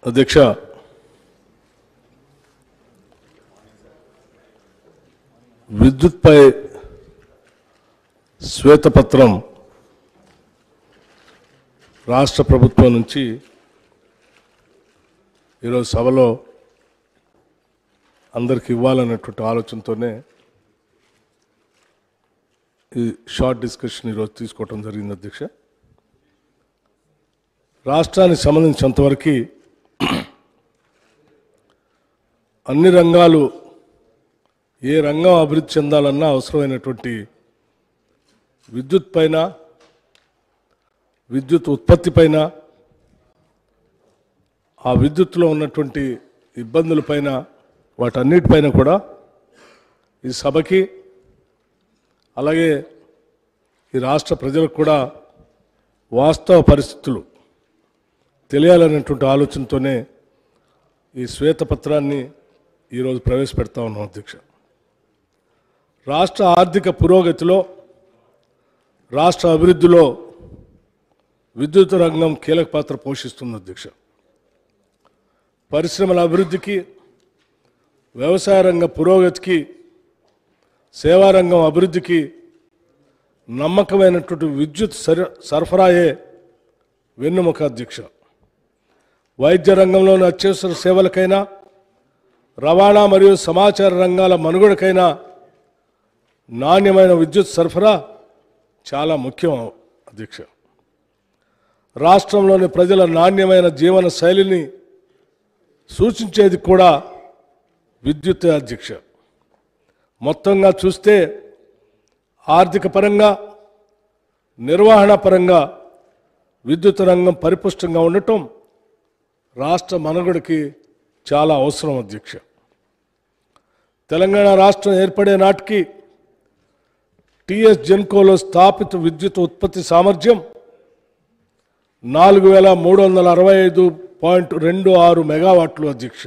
అధ్యక్ష, విద్యుత్పై శ్వేతపత్రం రాష్ట్ర ప్రభుత్వం నుంచి ఈరోజు సభలో అందరికి ఇవ్వాలన్నటువంటి ఆలోచనతోనే ఈ షార్ట్ డిస్కషన్ ఈరోజు తీసుకోవటం జరిగింది. అధ్యక్ష, రాష్ట్రానికి సంబంధించినంతవరకు అన్ని రంగాలు ఏ రంగం అభివృద్ధి చెందాలన్నా అవసరమైనటువంటి విద్యుత్ పైన, విద్యుత్ ఉత్పత్తి పైన, ఆ విద్యుత్తులో ఉన్నటువంటి ఇబ్బందులపైన, వాటన్నిటిపైన కూడా ఈ సభకి అలాగే ఈ రాష్ట్ర ప్రజలకు కూడా వాస్తవ పరిస్థితులు తెలియాలనేటువంటి ఆలోచనతోనే ఈ శ్వేతపత్రాన్ని ఈరోజు ప్రవేశపెడతా ఉన్నాం. అధ్యక్ష, రాష్ట్ర ఆర్థిక పురోగతిలో, రాష్ట్ర అభివృద్ధిలో విద్యుత్ రంగం కీలక పాత్ర పోషిస్తుంది. అధ్యక్ష, పరిశ్రమల అభివృద్ధికి, వ్యవసాయ రంగ పురోగతికి, సేవారంగం అభివృద్ధికి నమ్మకమైనటువంటి విద్యుత్ సరఫరాయే వెన్నెముక. అధ్యక్ష, వైద్య రంగంలోని అత్యవసర సేవలకైనా, రవాణా మరియు సమాచార రంగాల మనుగడకైనా నాణ్యమైన విద్యుత్ సరఫరా చాలా ముఖ్యం. అధ్యక్ష, రాష్ట్రంలోని ప్రజల నాణ్యమైన జీవన శైలిని సూచించేది కూడా విద్యుత్. అధ్యక్ష, మొత్తంగా చూస్తే ఆర్థిక పరంగా, నిర్వహణ పరంగా విద్యుత్ రంగం పరిపుష్టంగా ఉండటం రాష్ట్ర మనుగడకి చాలా అవసరం. అధ్యక్ష, తెలంగాణ రాష్ట్రం ఏర్పడే నాటికి టీఎస్ జెన్కోలో స్థాపిత విద్యుత్ ఉత్పత్తి సామర్థ్యం 4365.26 మెగావాట్లు. అధ్యక్ష,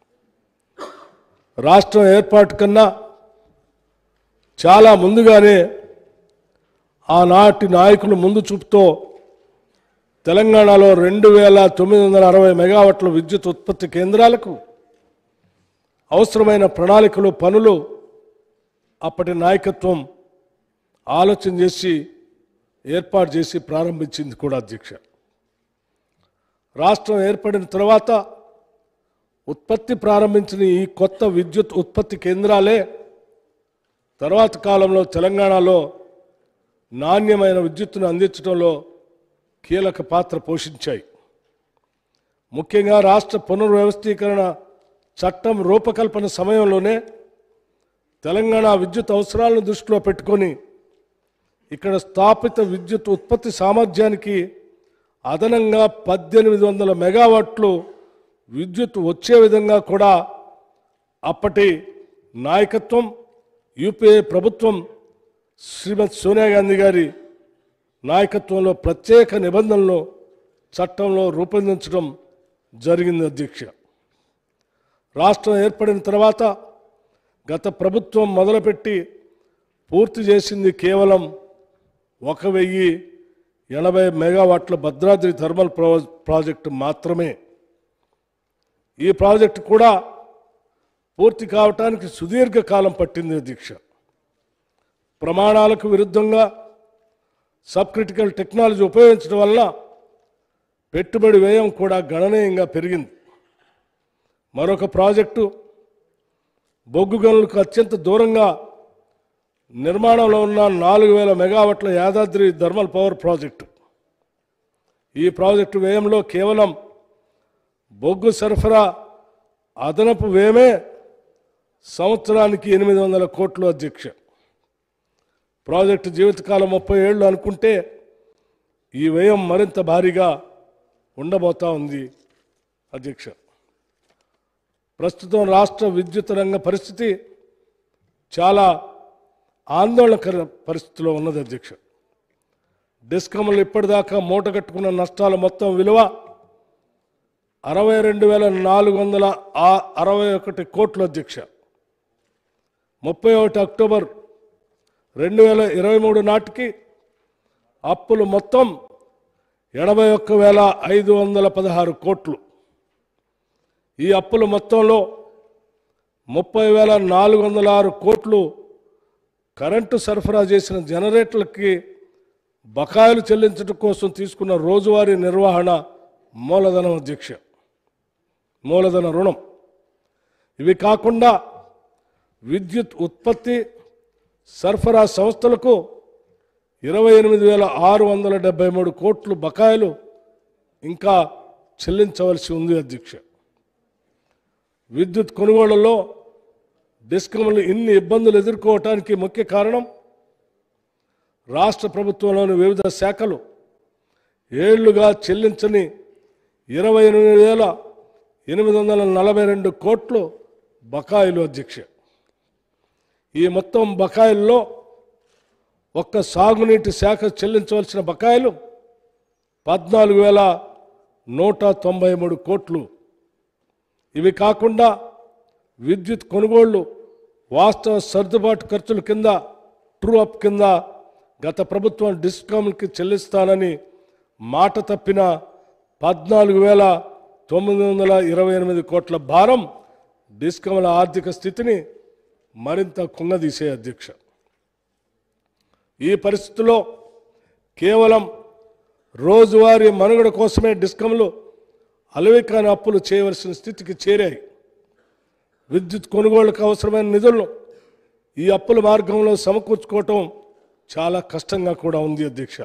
రాష్ట్రం ఏర్పాటు కన్నా చాలా ముందుగానే ఆనాటి నాయకులు ముందు చూపుతో తెలంగాణలో 2960 మెగావాట్ల విద్యుత్ ఉత్పత్తి కేంద్రాలకు అవసరమైన ప్రణాళికలు, పనులు అప్పటి నాయకత్వం ఆలోచన చేసి ఏర్పాటు చేసి ప్రారంభించింది కూడా. అధ్యక్ష, రాష్ట్రం ఏర్పడిన తర్వాత ఉత్పత్తి ప్రారంభించిన ఈ కొత్త విద్యుత్ ఉత్పత్తి కేంద్రాలే తర్వాత కాలంలో తెలంగాణలో నాణ్యమైన విద్యుత్తును అందించడంలో కీలక పాత్ర పోషించాయి. ముఖ్యంగా రాష్ట్ర పునర్వ్యవస్థీకరణ చట్టం రూపకల్పన సమయంలోనే తెలంగాణ విద్యుత్ అవసరాలను దృష్టిలో పెట్టుకొని ఇక్కడ స్థాపిత విద్యుత్ ఉత్పత్తి సామర్థ్యానికి అదనంగా 1800 మెగావాట్లు విద్యుత్ వచ్చే విధంగా కూడా అప్పటి నాయకత్వం, యూపీఏ ప్రభుత్వం శ్రీమతి సోనియా గాంధీ గారి నాయకత్వంలో ప్రత్యేక నిబంధనలు చట్టంలో రూపొందించడం జరిగింది. అధ్యక్ష, రాష్ట్రం ఏర్పడిన తర్వాత గత ప్రభుత్వం మొదలుపెట్టి పూర్తి చేసింది కేవలం 1080 మెగావాట్ల భద్రాద్రి థర్మల్ ప్రాజెక్టు మాత్రమే. ఈ ప్రాజెక్టు కూడా పూర్తి కావటానికి సుదీర్ఘకాలం పట్టింది. అధ్యక్ష, ప్రమాణాలకు విరుద్ధంగా సబ్ క్రిటికల్ టెక్నాలజీ ఉపయోగించడం వల్ల పెట్టుబడి వ్యయం కూడా గణనీయంగా పెరిగింది. మరొక ప్రాజెక్టు బొగ్గు గనులకు అత్యంత దూరంగా నిర్మాణంలో ఉన్న 4000 మెగావాట్ల యాదాద్రి థర్మల్ పవర్ ప్రాజెక్టు. ఈ ప్రాజెక్టు వ్యయంలో కేవలం బొగ్గు సరఫరా అదనపు వ్యయమే సంవత్సరానికి 800 కోట్లు. అధ్యక్ష, ప్రాజెక్టు జీవితకాలం 30 ఏళ్ళు అనుకుంటే ఈ వ్యయం మరింత భారీగా ఉండబోతా ఉంది. అధ్యక్ష, ప్రస్తుతం రాష్ట్ర విద్యుత్ రంగ పరిస్థితి చాలా ఆందోళనకర పరిస్థితిలో ఉన్నది. అధ్యక్ష, డిస్కమ్లు ఇప్పటిదాకా మూటగట్టుకున్న నష్టాల మొత్తం విలువ 62,461 కోట్లు. అధ్యక్ష, 31 అక్టోబర్ 2023 నాటికి అప్పులు మొత్తం 81,516 కోట్లు. ఈ అప్పుల మొత్తంలో 30,406 కోట్లు కరెంటు సరఫరా చేసిన జనరేటర్లకి బకాయిలు చెల్లించడం కోసం తీసుకున్న రోజువారీ నిర్వహణ మూలధనం అధ్యక్ష, మూలధన రుణం. ఇవి కాకుండా విద్యుత్ ఉత్పత్తి సరఫరా సంస్థలకు 28,673 కోట్లు బకాయిలు ఇంకా చెల్లించవలసి ఉంది అధ్యక్ష. విద్యుత్ కొనుగోళ్లలో డిస్కమ్లు ఇన్ని ఇబ్బందులు ఎదుర్కోవటానికి ముఖ్య కారణం రాష్ట్ర ప్రభుత్వంలోని వివిధ శాఖలు ఏళ్లుగా చెల్లించని 28,842 కోట్లు బకాయిలు అధ్యక్ష. ఈ మొత్తం బకాయిల్లో ఒక్క సాగునీటి శాఖ చెల్లించవలసిన బకాయిలు 14,193 కోట్లు. ఇవి కాకుండా విద్యుత్ కొనుగోళ్లు వాస్తవ సర్దుబాటు ఖర్చుల కింద ట్రూ అప్ కింద గత ప్రభుత్వం డిస్కామ్కి చెల్లిస్తానని మాట తప్పిన 14,928 కోట్ల భారం డిస్కామ్ల ఆర్థిక స్థితిని మరింత కుంగదీసే అధ్యక్ష. ఈ పరిస్థితుల్లో కేవలం రోజువారీ మనుగడ కోసమే డిస్కమ్లు అలవికాని అప్పులు చేయవలసిన స్థితికి చేరాయి. విద్యుత్ కొనుగోళ్లకు అవసరమైన నిధులను ఈ అప్పుల మార్గంలో సమకూర్చుకోవటం చాలా కష్టంగా కూడా ఉంది అధ్యక్ష.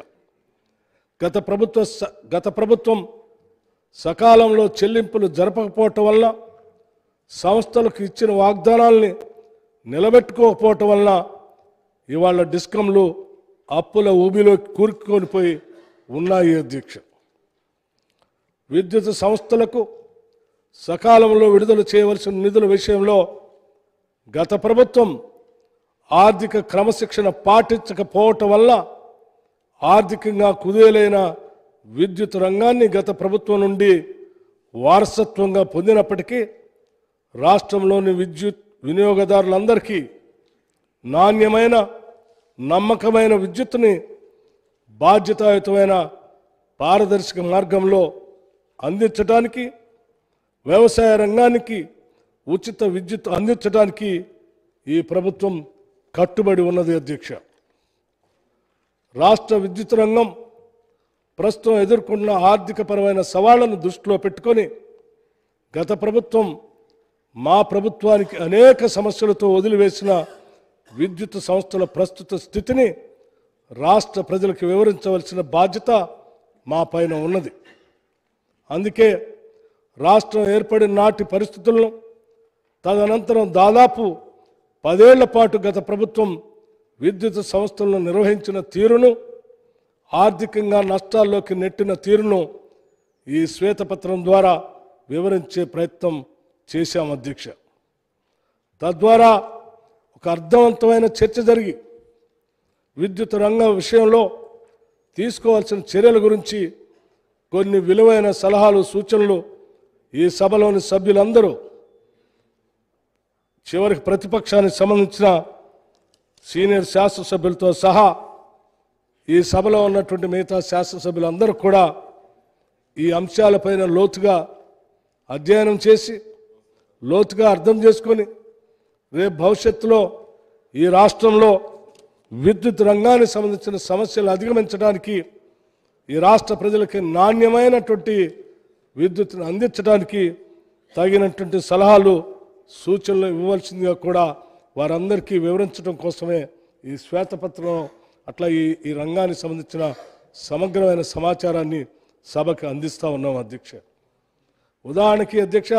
గత ప్రభుత్వం సకాలంలో చెల్లింపులు జరపకపోవటం వల్ల, సంస్థలకు ఇచ్చిన వాగ్దానాల్ని నిలబెట్టుకోకపోవటం వల్ల ఇవాళ డిస్కమ్లు అప్పుల ఊబిలో కూరుకునిపోయి ఉన్నాయి అధ్యక్ష. విద్యుత్ సంస్థలకు సకాలంలో విడుదల చేయవలసిన నిధుల విషయంలో గత ప్రభుత్వం ఆర్థిక క్రమశిక్షణ పాటించకపోవటం వల్ల ఆర్థికంగా కుదేలైన విద్యుత్ రంగాన్ని గత ప్రభుత్వం నుండి వారసత్వంగా పొందినప్పటికీ రాష్ట్రంలోని విద్యుత్ వినియోగదారులందరికీ నాణ్యమైన నమ్మకమైన విద్యుత్తుని బాధ్యతాయుతమైన పారదర్శక మార్గంలో అందించడానికి, వ్యవసాయ రంగానికి ఉచిత విద్యుత్ అందించడానికి ఈ ప్రభుత్వం కట్టుబడి ఉన్నది అధ్యక్ష. రాష్ట్ర విద్యుత్ రంగం ప్రస్తుతం ఎదుర్కొన్న ఆర్థికపరమైన సవాళ్లను దృష్టిలో పెట్టుకొని గత ప్రభుత్వం మా ప్రభుత్వానికి అనేక సమస్యలతో వదిలివేసిన విద్యుత్ సంస్థల ప్రస్తుత స్థితిని రాష్ట్ర ప్రజలకు వివరించవలసిన బాధ్యత మా పైన ఉన్నది. అందుకే రాష్ట్రం ఏర్పడిన నాటి పరిస్థితులను, తదనంతరం దాదాపు 10 ఏళ్ల పాటు గత ప్రభుత్వం విద్యుత్ సంస్థలను నిర్వహించిన తీరును, ఆర్థికంగా నష్టాల్లోకి నెట్టిన తీరును ఈ శ్వేతపత్రం ద్వారా వివరించే ప్రయత్నం చేశాం అధ్యక్ష. తద్వారా ఒక అర్థవంతమైన చర్చ జరిగి విద్యుత్ రంగం విషయంలో తీసుకోవాల్సిన చర్యల గురించి కొన్ని విలువైన సలహాలు, సూచనలు ఈ సభలోని సభ్యులందరూ, చివరికి ప్రతిపక్షానికి సంబంధించిన సీనియర్ శాసనసభ్యులతో సహా ఈ సభలో ఉన్నటువంటి మిగతా శాసనసభ్యులందరూ కూడా ఈ అంశాలపైన లోతుగా అధ్యయనం చేసి, లోతుగా అర్థం చేసుకొని రేపు భవిష్యత్తులో ఈ రాష్ట్రంలో విద్యుత్ రంగానికి సంబంధించిన సమస్యలు అధిగమించడానికి, ఈ రాష్ట్ర ప్రజలకి నాణ్యమైనటువంటి విద్యుత్తును అందించడానికి తగినటువంటి సలహాలు, సూచనలు ఇవ్వవలసిందిగా కూడా వారందరికీ వివరించడం కోసమే ఈ శ్వేతపత్రం, అట్లా ఈ రంగానికి సంబంధించిన సమగ్రమైన సమాచారాన్ని సభకు అందిస్తూ ఉన్నాం అధ్యక్ష. ఉదాహరణకి అధ్యక్ష,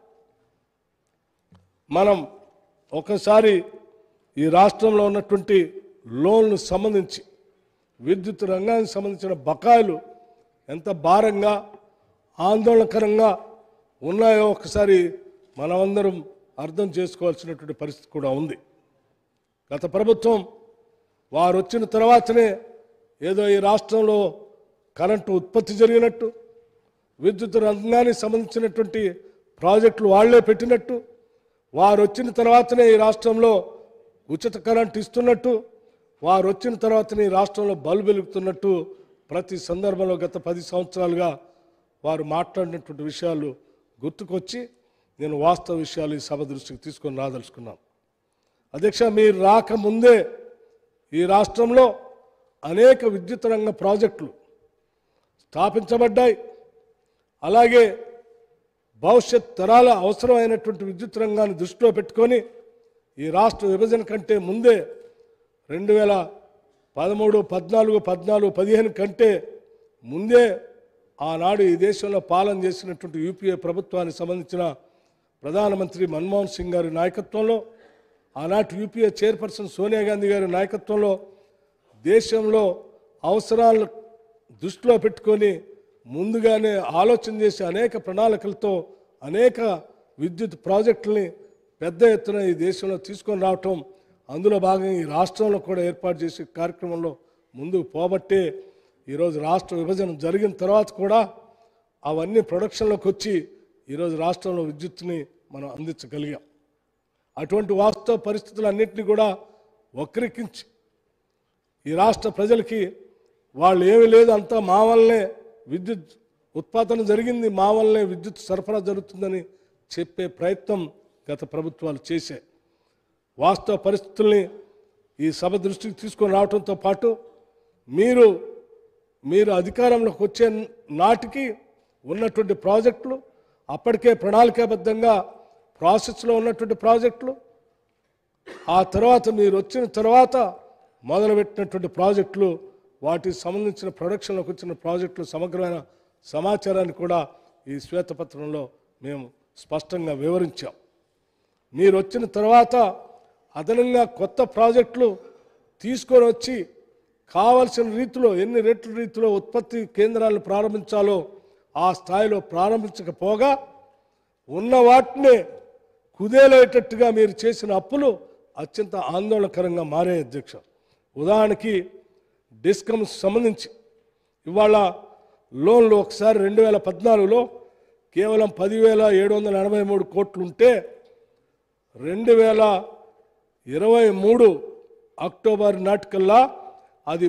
మనం ఒకసారి ఈ రాష్ట్రంలో ఉన్నటువంటి లోన్లు సంబంధించి విద్యుత్ రంగానికి సంబంధించిన బకాయిలు ఎంత భారంగా, ఆందోళనకరంగా ఉన్నాయో ఒకసారి మనమందరం అర్థం చేసుకోవాల్సినటువంటి పరిస్థితి కూడా ఉంది. గత ప్రభుత్వం వారు వచ్చిన తర్వాతనే ఏదో ఈ రాష్ట్రంలో కరెంటు ఉత్పత్తి జరిగినట్టు, విద్యుత్ రంగానికి సంబంధించినటువంటి ప్రాజెక్టులు వాళ్లే పెట్టినట్టు, వారు వచ్చిన తర్వాతనే ఈ రాష్ట్రంలో ఉచిత కరెంటు ఇస్తున్నట్టు, వారు వచ్చిన తర్వాతనే ఈ రాష్ట్రంలో బల్బు వెలుగుతున్నట్టు ప్రతి సందర్భంలో గత 10 సంవత్సరాలుగా వారు మాట్లాడినటువంటి విషయాలు గుర్తుకొచ్చి నేను వాస్తవ విషయాలు ఈ సభ దృష్టికి తీసుకొని రాదలుచుకున్నాను. అధ్యక్ష, మీరు రాకముందే ఈ రాష్ట్రంలో అనేక విద్యుత్ రంగ ప్రాజెక్టులు స్థాపించబడ్డాయి. అలాగే భవిష్యత్ తరాల అవసరమైనటువంటి విద్యుత్ రంగాన్ని దృష్టిలో పెట్టుకొని ఈ రాష్ట్ర విభజన కంటే ముందే 2013, 14, 15 కంటే ముందే ఆనాడు ఈ దేశంలో పాలన చేసినటువంటి యూపీఏ ప్రభుత్వానికి సంబంధించిన ప్రధానమంత్రి మన్మోహన్ సింగ్ గారి నాయకత్వంలో, ఆనాటి యూపీఏ చైర్పర్సన్ సోనియా గాంధీ గారి నాయకత్వంలో దేశంలో అవసరాలను దృష్టిలో పెట్టుకొని ముందుగానే ఆలోచన చేసి అనేక ప్రణాళికలతో అనేక విద్యుత్ ప్రాజెక్టుల్ని పెద్ద ఎత్తున ఈ దేశంలో తీసుకొని రావటం, అందులో భాగంగా ఈ రాష్ట్రంలో కూడా ఏర్పాటు చేసే కార్యక్రమంలో ముందుకు పోబట్టే ఈరోజు రాష్ట్ర విభజన జరిగిన తర్వాత కూడా అవన్నీ ప్రొడక్షన్లోకి వచ్చి ఈరోజు రాష్ట్రంలో విద్యుత్తుని మనం అందించగలిగాం. అటువంటి వాస్తవ పరిస్థితులన్నింటినీ కూడా వక్రీకరించి ఈ రాష్ట్ర ప్రజలకి వాళ్ళు ఏమీ లేదు, అంతా మా వల్లనే విద్యుత్ ఉత్పాదన జరిగింది, మా వల్లనే విద్యుత్ సరఫరా జరుగుతుందని చెప్పే ప్రయత్నం గత ప్రభుత్వాలు చేశాయి. వాస్తవ పరిస్థితుల్ని ఈ సభ దృష్టికి తీసుకొని రావడంతో పాటు మీరు అధికారంలోకి వచ్చే నాటికి ఉన్నటువంటి ప్రాజెక్టులు, అప్పటికే ప్రణాళికాబద్ధంగా ప్రాసెస్లో ఉన్నటువంటి ప్రాజెక్టులు, ఆ తర్వాత మీరు వచ్చిన తర్వాత మొదలుపెట్టినటువంటి ప్రాజెక్టులు, వాటికి సంబంధించిన ప్రొడక్షన్లోకి వచ్చిన ప్రాజెక్టులు సమగ్రమైన సమాచారాన్ని కూడా ఈ శ్వేతపత్రంలో మేము స్పష్టంగా వివరించాం. మీరు వచ్చిన తర్వాత అదనంగా కొత్త ప్రాజెక్టులు తీసుకొని వచ్చి కావలసిన రీతిలో ఎన్ని రెట్ల రీతిలో ఉత్పత్తి కేంద్రాలను ప్రారంభించాలో ఆ స్థాయిలో ప్రారంభించకపోగా ఉన్న వాటినే కుదేలేటట్టుగా మీరు చేసిన అప్పులు అత్యంత ఆందోళనకరంగా మారే అధ్యక్ష. ఉదాహరణకి డిస్కమ్స్ సంబంధించి ఇవాళ లోన్లు ఒకసారి 2014లో కేవలం 10,783 కోట్లు ఉంటే 2023 అక్టోబర్ నాటికల్లా అది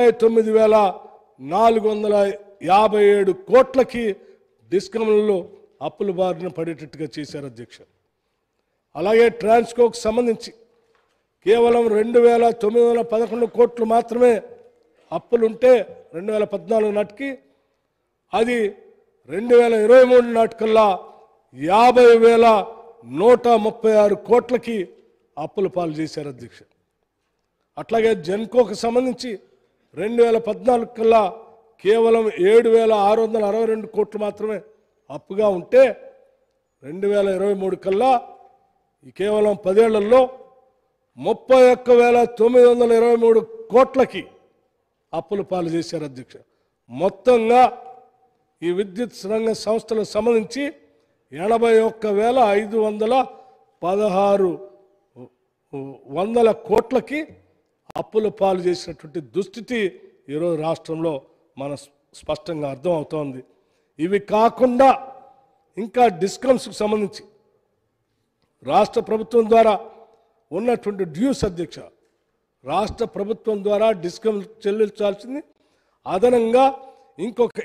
39,457 కోట్లకి డిస్కమ్లలో అప్పుల బారిన పడేటట్టుగా చేశారు అధ్యక్ష. అలాగే ట్రాన్స్కోకు సంబంధించి కేవలం 2,911 కోట్లు మాత్రమే అప్పులుంటే 2014 నాటికి అది 2023 నాటికల్లా 50,136 కోట్లకి అప్పుల పాలు చేశారు అధ్యక్ష. అట్లాగే జెన్కోకు సంబంధించి 2014 కల్లా కేవలం 7,662 కోట్లు మాత్రమే అప్పుగా ఉంటే 2023 కల్లా కేవలం 10 ఏళ్లలో 31,923 కోట్లకి అప్పుల పాలు చేశారు అధ్యక్ష. మొత్తంగా ఈ విద్యుత్ రంగ సంస్థలకు సంబంధించి 81,516 కోట్లకి అప్పుల పాలు చేసినటువంటి దుస్థితి ఈరోజు రాష్ట్రంలో మన స్పష్టంగా అర్థమవుతోంది. ఇవి కాకుండా ఇంకా డిస్కమ్స్కి సంబంధించి రాష్ట్ర ప్రభుత్వం ద్వారా ఉన్నటువంటి డ్యూస్ అధ్యక్ష, రాష్ట్ర ప్రభుత్వం ద్వారా డిస్కమ్ చెల్లించాల్సింది అదనంగా ఇంకొక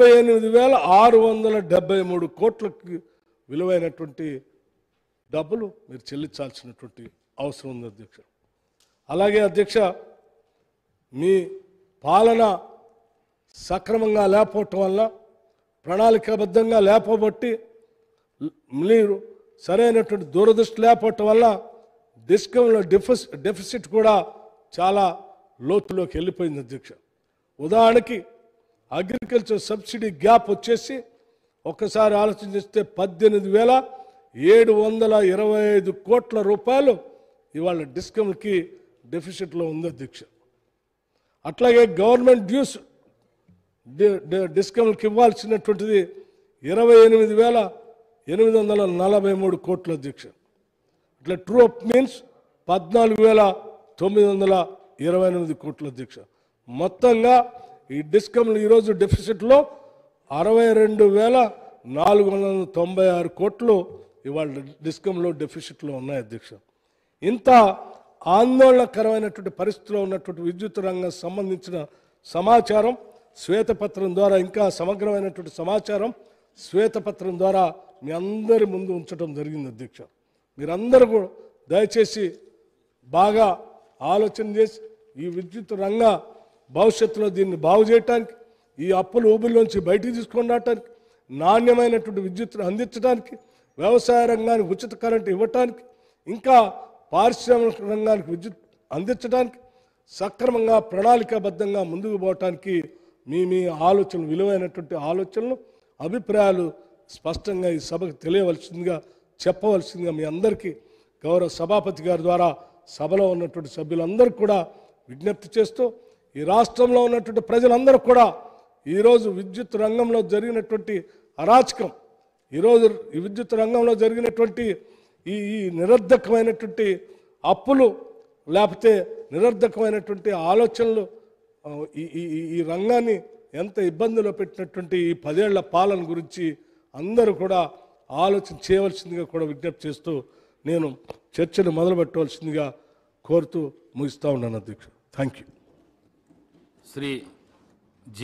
28,673 కోట్లకి విలువైనటువంటి డబ్బులు మీరు చెల్లించాల్సినటువంటి అవసరం ఉంది అధ్యక్ష. అలాగే అధ్యక్ష, మీ పాలన సక్రమంగా లేకపోవటం వల్ల, ప్రణాళికాబద్ధంగా లేకపోబట్టి, మీరు సరైనటువంటి దూరదృష్టి లేకపోవటం వల్ల డిస్కమ్లో డెఫిసిట్ కూడా చాలా లోతులోకి వెళ్ళిపోయింది అధ్యక్ష. ఉదాహరణకి అగ్రికల్చర్ సబ్సిడీ గ్యాప్ వచ్చేసి ఒక్కసారి ఆలోచన చేస్తే 18,725 కోట్ల రూపాయలు ఇవాళ డిస్కమ్కి డెఫిసిట్లో ఉంది అధ్యక్ష. అట్లాగే గవర్నమెంట్ డ్యూస్ డిస్కమ్కి ఇవ్వాల్సినటువంటిది 28,843 కోట్ల అధ్యక్ష. అట్లా ట్రూ అప్ మీన్స్ 14,928 కోట్ల అధ్యక్ష. మొత్తంగా ఈ డిస్కమ్లు ఈరోజు డెఫిసిట్లో 62,496 కోట్లు ఇవాళ డిస్కమ్లో డెఫిసిట్లో ఉన్నాయి అధ్యక్ష. ఇంత ఆందోళనకరమైనటువంటి పరిస్థితిలో ఉన్నటువంటి విద్యుత్ రంగం సంబంధించిన సమాచారం శ్వేతపత్రం ద్వారా, ఇంకా సమగ్రమైనటువంటి సమాచారం శ్వేతపత్రం ద్వారా మీ అందరి ముందు ఉంచడం జరిగింది అధ్యక్ష. మీరందరూ కూడా దయచేసి బాగా ఆలోచన చేసి ఈ విద్యుత్ రంగ భవిష్యత్తులో దీన్ని బాగు చేయడానికి, ఈ అప్పుల ఊబిలోంచి బయటికి తీసుకొని రావడానికి, నాణ్యమైనటువంటి విద్యుత్తును అందించడానికి, వ్యవసాయ రంగానికి ఉచిత కరెంటు ఇవ్వటానికి, ఇంకా పారిశ్రామిక రంగానికి విద్యుత్ అందించడానికి సక్రమంగా ప్రణాళికాబద్ధంగా ముందుకు పోవటానికి మీ ఆలోచనలు, విలువైనటువంటి ఆలోచనలు, అభిప్రాయాలు స్పష్టంగా ఈ సభకు తెలియవలసిందిగా, చెప్పవలసిందిగా మీ అందరికీ గౌరవ సభాపతి గారి ద్వారా సభలో ఉన్నటువంటి సభ్యులందరికీ కూడా విజ్ఞప్తి చేస్తూ, ఈ రాష్ట్రంలో ఉన్నటువంటి ప్రజలందరూ కూడా ఈరోజు విద్యుత్ రంగంలో జరిగినటువంటి అరాచకం, ఈరోజు ఈ విద్యుత్ రంగంలో జరిగినటువంటి ఈ నిరర్ధకమైనటువంటి అప్పులు, లేకపోతే నిరర్ధకమైనటువంటి ఆలోచనలు ఈ రంగాన్ని ఎంత ఇబ్బందిలో పెట్టినటువంటి ఈ 10 ఏళ్ల పాలన గురించి అందరూ కూడా ఆలోచన చేయవలసిందిగా కూడా విజ్ఞప్తి చేస్తూ నేను చర్చను మొదలుపెట్టవలసిందిగా కోరుతూ ముగిస్తూ ఉన్నాను అధ్యక్షుడు. Thank you. శ్రీ